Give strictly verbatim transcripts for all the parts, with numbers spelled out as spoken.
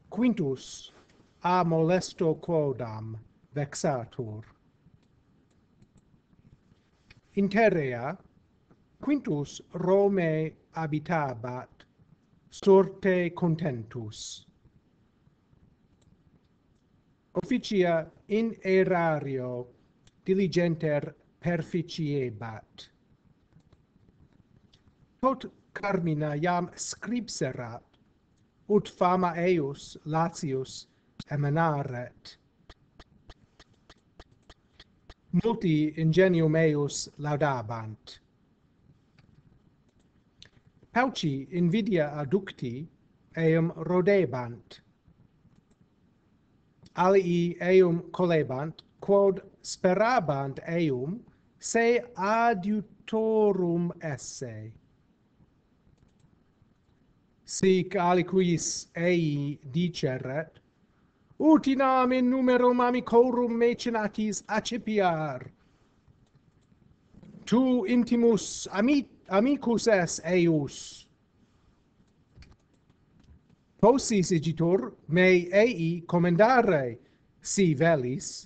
Quintus a molesto quodam vexatur. In terrea Quintus Romae habitabat sorte contentus. Officia in erario diligenter perficiebat. Tot Carmina iam scripserat, ut fama eius Latius emanaret. Multi ingenium eius laudabant. Pauci invidia adducti eum rodebant. Alii eum collebant, quod sperabant eum se adiutorum esse. Sic aliquis ei diceret, utinam in numerum amicorum mecenatis accipiar. Tu intimus ami amicus es eius. Possis igitur me ei commendare si velis.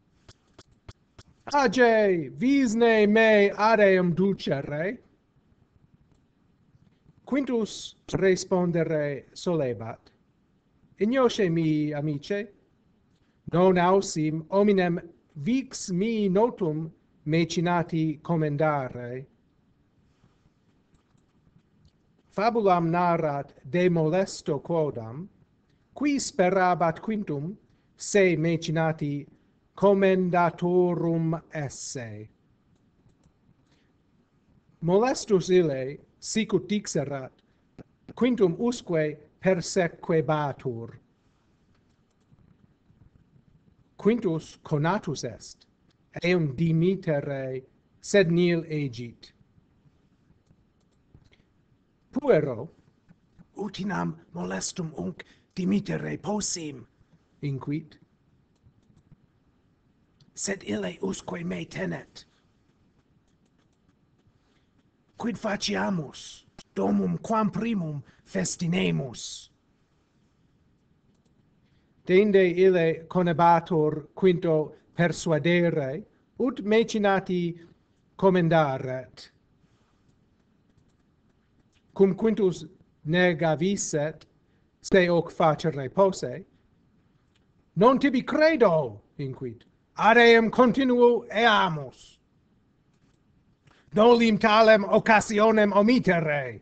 Age visne me ad eum ducere. Quintus respondere solebat. Ignosce mi, amice, non ausim hominem vix mi notum mecinati commendare. Fabulam narrat de molesto quodam, qui sperabat Quintum se mecinati commendatorum esse. Molestus ille, sicut dixerat, Quintum usque persequebatur. Quintus conatus est, eum dimitere, sed nil egit. Puero, utinam molestum unc dimitere possim, inquit. Sed ille usque me tenet. Quid faciamus? Domum quam primum festinemus. Deinde ille conebatur Quinto persuadere, ut mecinati commendaret. Cum Quintus negavisset, se hoc facere posse, non tibi credo, inquit, ad eum continuo eamus. Nolim talem occasionem omittere.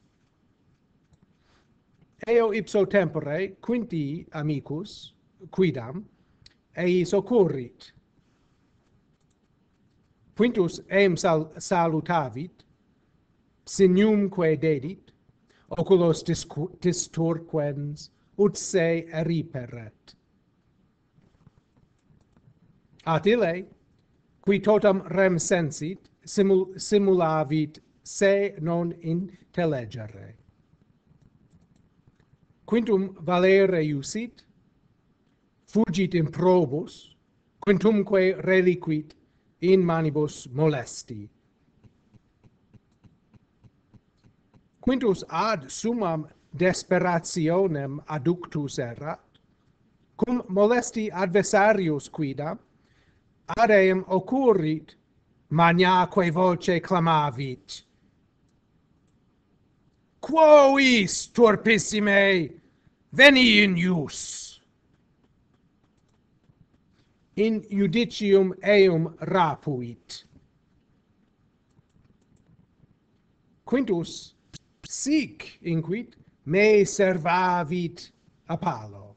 Eo ipso tempore Quinti amicus, quidam, eis occurrit. Quintus eum sal salutavit, siniumque dedit, oculos disturquens, ut se eriperet. At ille, qui totam rem sensit, simul simulavit se non intellegere. Quintum valere iusit, fugit improbus, quintumque reliquit in manibus molesti. Quintus ad summam desperationem adductus erat, cum molesti adversarius quidam, ad eum occurrit, magnaque voce clamavit. Quo is, turpissime, veni in ius. In judicium eum rapuit. Quintus sic inquit me servavit Apollo.